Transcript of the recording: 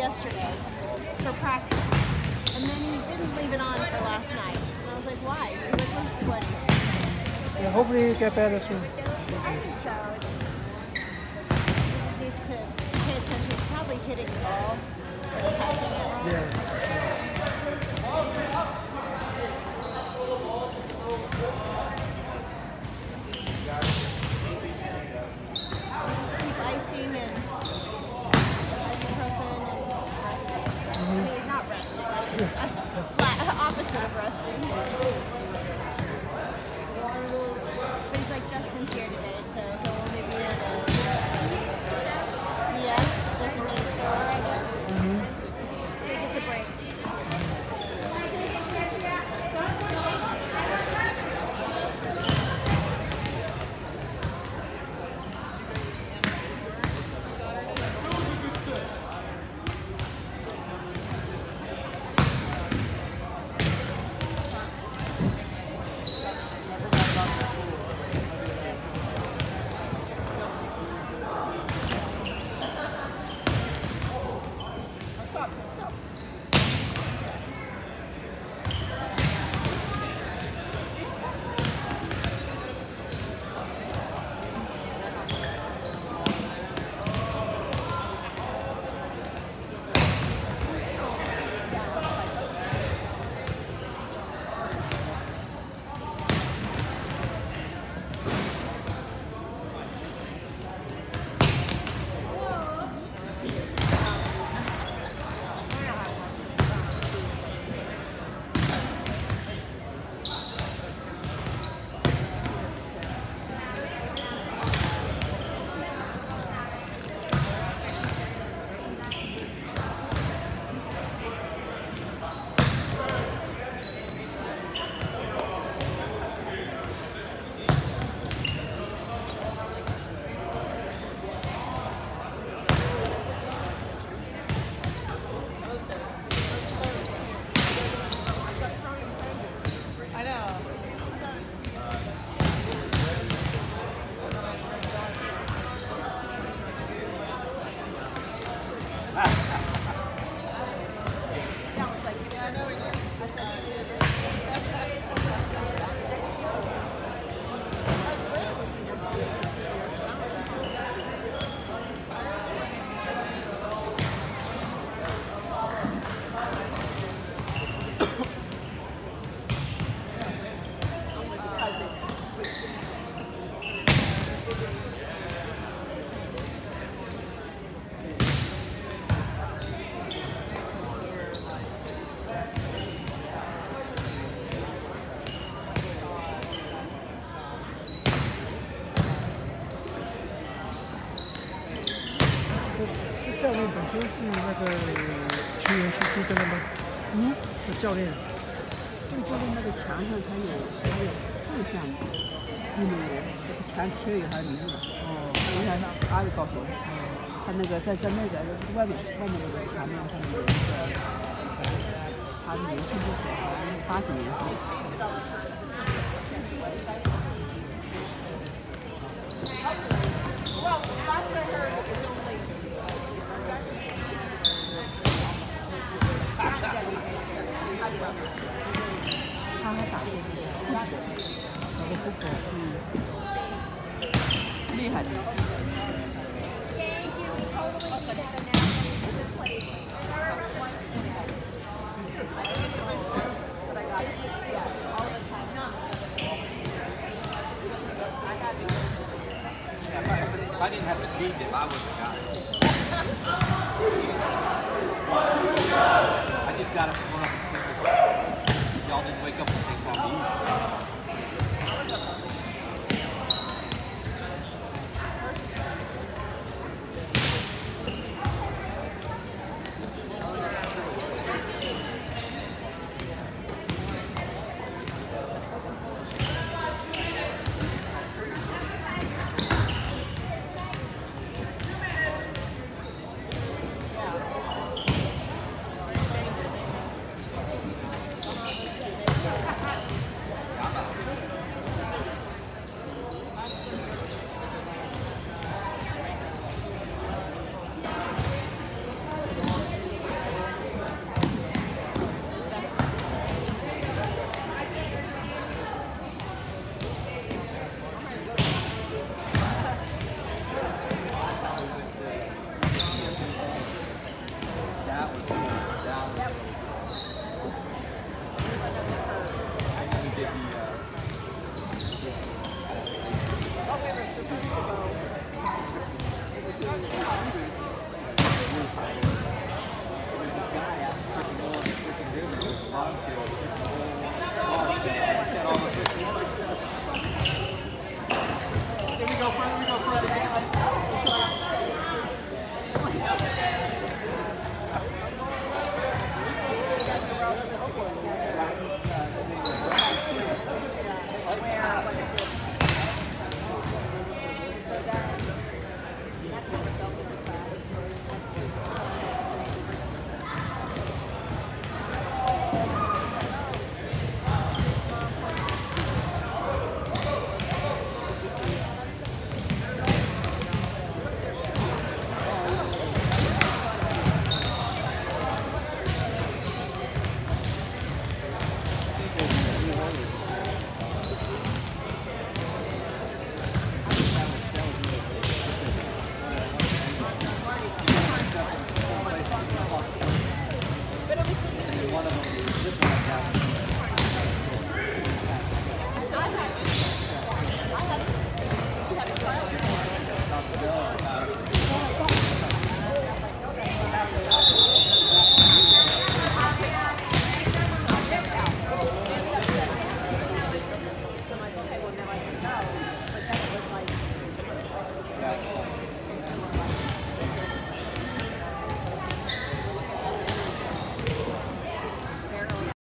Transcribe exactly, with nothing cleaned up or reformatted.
yesterday for practice, and then he didn't leave it on for last night. And I was like, why? He was like, he's sweating. Yeah, hopefully you get better soon. I think so. He just needs to pay attention. He's probably hitting the ball or catching it wrong. Yeah. Just keep icing and ibuprofen and resting. I mean, he's not resting. I should, opposite of resting. But he's like, Justin's here today, so he'll only be in a D S, designated stroller, I guess. Mm-hmm. So he gets a break. 教练本身是那个球员区出身的吗？嗯，这教练。 这个教练那个墙上他有他有四项运动员，这个墙贴有他的名字。哦，我想让他就告诉我，他那个在在那个外面外面那个墙面上面有一个，他是年轻的时候，好像是八几年后。他还打过那个打过复活，嗯，厉害的。 If I didn't have to feed them, I wouldn't have got it. I just got to